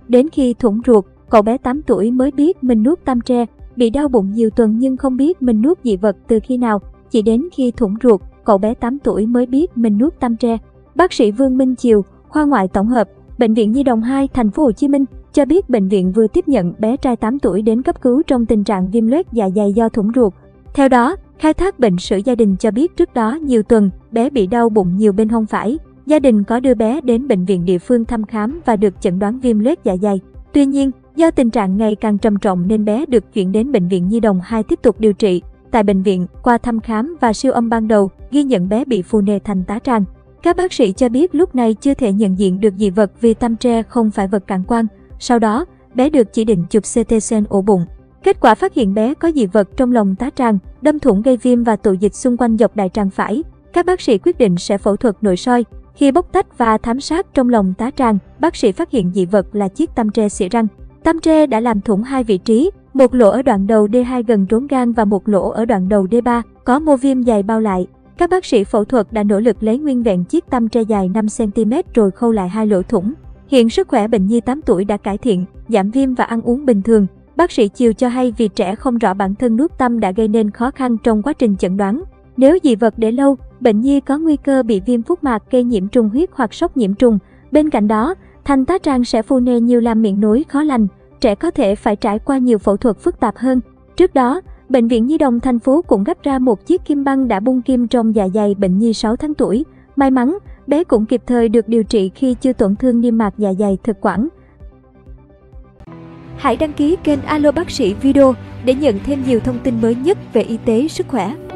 Đến khi thủng ruột, cậu bé 8 tuổi mới biết mình nuốt tăm tre, bị đau bụng nhiều tuần nhưng không biết mình nuốt dị vật từ khi nào. Chỉ đến khi thủng ruột, cậu bé 8 tuổi mới biết mình nuốt tăm tre. Bác sĩ Vương Minh Chiều, khoa ngoại tổng hợp, Bệnh viện Nhi đồng 2, thành phố Hồ Chí Minh cho biết bệnh viện vừa tiếp nhận bé trai 8 tuổi đến cấp cứu trong tình trạng viêm loét dạ dày do thủng ruột. Theo đó, khai thác bệnh sử gia đình cho biết trước đó nhiều tuần, bé bị đau bụng nhiều bên hông phải. Gia đình có đưa bé đến bệnh viện địa phương thăm khám và được chẩn đoán viêm loét dạ dày. Tuy nhiên, do tình trạng ngày càng trầm trọng nên bé được chuyển đến Bệnh viện Nhi đồng 2 tiếp tục điều trị. Tại bệnh viện, qua thăm khám và siêu âm ban đầu, ghi nhận bé bị phù nề thành tá tràng. Các bác sĩ cho biết lúc này chưa thể nhận diện được dị vật vì tăm tre không phải vật cản quang. Sau đó, bé được chỉ định chụp CT scan ổ bụng. Kết quả phát hiện bé có dị vật trong lồng tá tràng, đâm thủng gây viêm và tụ dịch xung quanh dọc đại tràng phải. Các bác sĩ quyết định sẽ phẫu thuật nội soi. Khi bóc tách và thám sát trong lồng tá tràng, bác sĩ phát hiện dị vật là chiếc tăm tre xỉa răng. Tăm tre đã làm thủng 2 vị trí, một lỗ ở đoạn đầu D2 gần rốn gan và một lỗ ở đoạn đầu D3 có mô viêm dày bao lại. Các bác sĩ phẫu thuật đã nỗ lực lấy nguyên vẹn chiếc tăm tre dài 5 cm rồi khâu lại 2 lỗ thủng. Hiện sức khỏe bệnh nhi 8 tuổi đã cải thiện, giảm viêm và ăn uống bình thường. Bác sĩ Chiều cho hay vì trẻ không rõ bản thân nuốt tăm đã gây nên khó khăn trong quá trình chẩn đoán. Nếu dị vật để lâu, bệnh nhi có nguy cơ bị viêm phúc mạc gây nhiễm trùng huyết hoặc sốc nhiễm trùng. Bên cạnh đó, thành tá tràng sẽ phù nề nhiều làm miệng nối khó lành. Trẻ có thể phải trải qua nhiều phẫu thuật phức tạp hơn. Trước đó, Bệnh viện Nhi đồng thành phố cũng gấp ra một chiếc kim băng đã bung kim trong dạ dày bệnh nhi 6 tháng tuổi. May mắn, bé cũng kịp thời được điều trị khi chưa tổn thương niêm mạc dạ dày thực quản. Hãy đăng ký kênh Alo Bác sĩ Video để nhận thêm nhiều thông tin mới nhất về y tế sức khỏe.